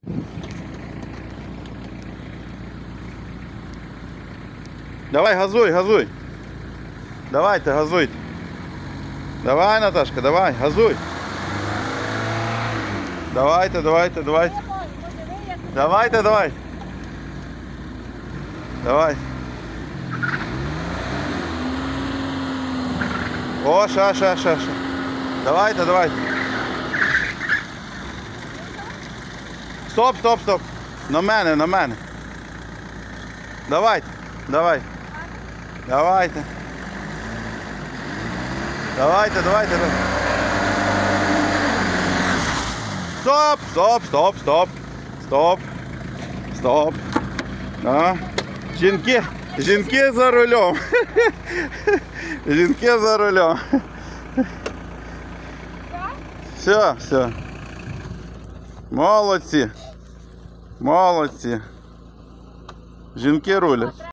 Давай, газуй, газуй. Давайте, газуйте. Давай, Наташка, давай, газуй. Давайте, давайте, давайте. Давайте, давайте. Давай. О, ша. Давайте, давайте. Стоп. На мене. Давайте. Давайте. Стоп. А? Жінки за рулем. Жінки за рулем. Все. Молодці. Жінки рулять.